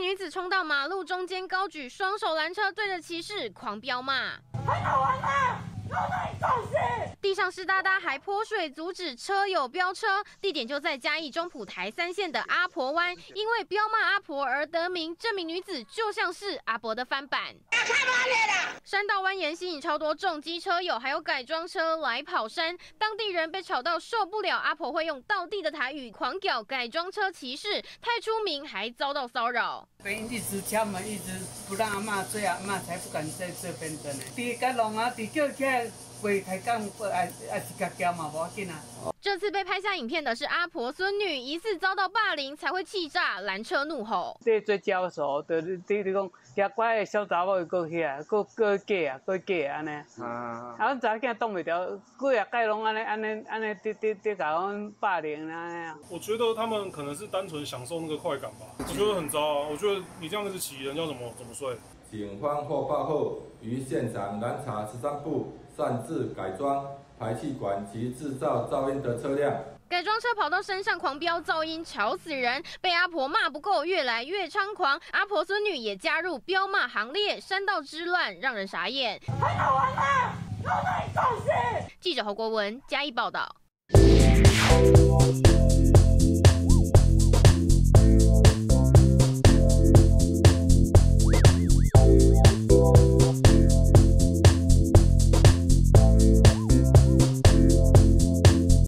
女子冲到马路中间，高举双手拦车，对着骑士狂飙骂。 地上湿哒哒，还泼水阻止车友飙车。地点就在嘉义中埔台3线的阿婆湾，因为飙骂阿婆而得名。这名女子就像是阿婆的翻版。山道蜿蜒吸引超多重机车友，还有改装车来跑山。当地人被吵到受不了，阿婆会用道地的台语狂屌改装车骑士，太出名还遭到骚扰。 一直敲门，一直不让阿嬷追，阿嬷才不敢在这边等呢。伫甲弄啊，伫叫起来，袂开讲，也是甲叫嘛，无要紧啊。 这次被拍下影片的是阿婆孙女，疑似遭到霸凌才会气炸拦车怒吼。 这做教授，你讲，遐乖的小查某过去啊，过假安尼。啊，阮查囝挡袂牢，几啊届拢安尼，伫甲阮霸凌安尼啊。 我觉得他们可能是单纯享受那个快感吧。我觉得很糟啊！我觉得你这样子骑人要怎么睡？ 警方获报后，于现场拦查13部擅自改装排气管及制造噪音的车辆。 改装车跑到山上狂飙噪音，吵死人！被阿婆骂不够，越来越猖狂。阿婆孙女也加入飙骂行列，山道之乱让人傻眼。太好玩了，都在造势！记者侯国文嘉义报道。